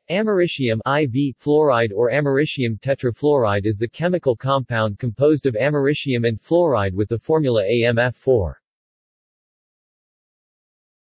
Americium IV fluoride or americium tetrafluoride is the chemical compound composed of americium and fluoride with the formula AmF4.